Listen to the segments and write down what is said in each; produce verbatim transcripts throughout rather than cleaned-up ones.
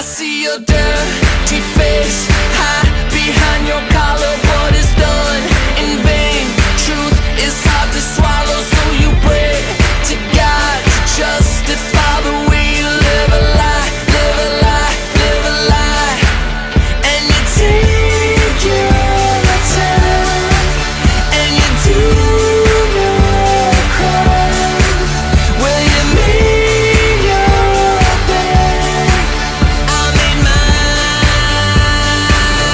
I see your dirty face hide behind your collar. What is done in vain? Truth is hard to swallow, so you pray to God to justify the way you live a lie, live a lie, live a lie. And you take your time, and you do your crime. Will you make your bed? I made mine.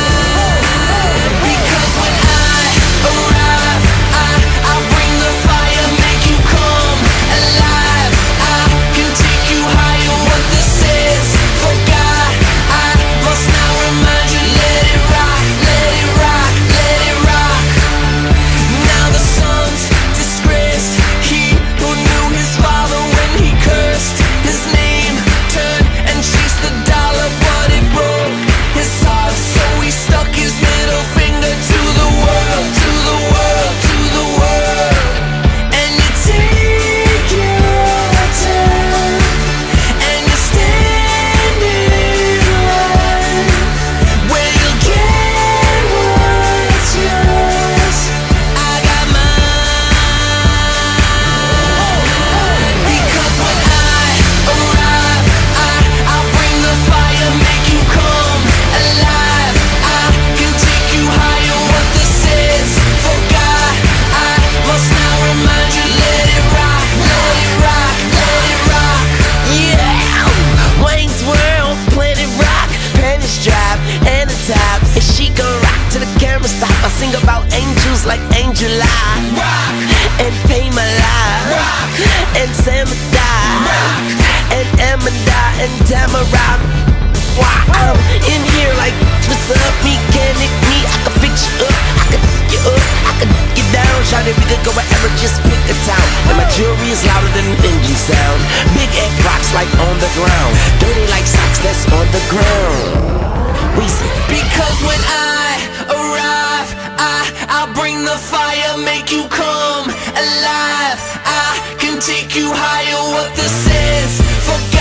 Because when I arrive, I, I bring the fire, make you come alive. I can take you higher, what this is. For God, I must now remind you, let it rock, let it rock, let it rock. Now the son's disgraced, he who knew his father when he cursed his name, turned and chased the dollar, but it broke his heart, so he stuck his middle finger to the world, to the world, to the world. And you take your time, and you stand in line, where you'll get what's yours. I got mine. Because when I arrive, I, I bring the fire, make you come alive. I can take you higher, what this is. For God, I must now remind you, let it rock, let it rock, let it rock. Yeah, Wayne's World, Planet Rock, panties drop and the top, and she gon' rock till the camera stop. I sing about angels like Angel I rock, and pay my life, rock, and Sam die, and Amanda and Tamara. Why I'm in here like, what's up, mechanic me? I can fix you up, I can f you up, I can get down. Shout it, we could go wherever, just pick a town. And my jewelry is louder than an engine sound. Big egg rocks like on the ground, dirty like socks that's on the ground. We say, because when I arrive, I, I bring the fire, make you come alive. I can take you higher, what this is. For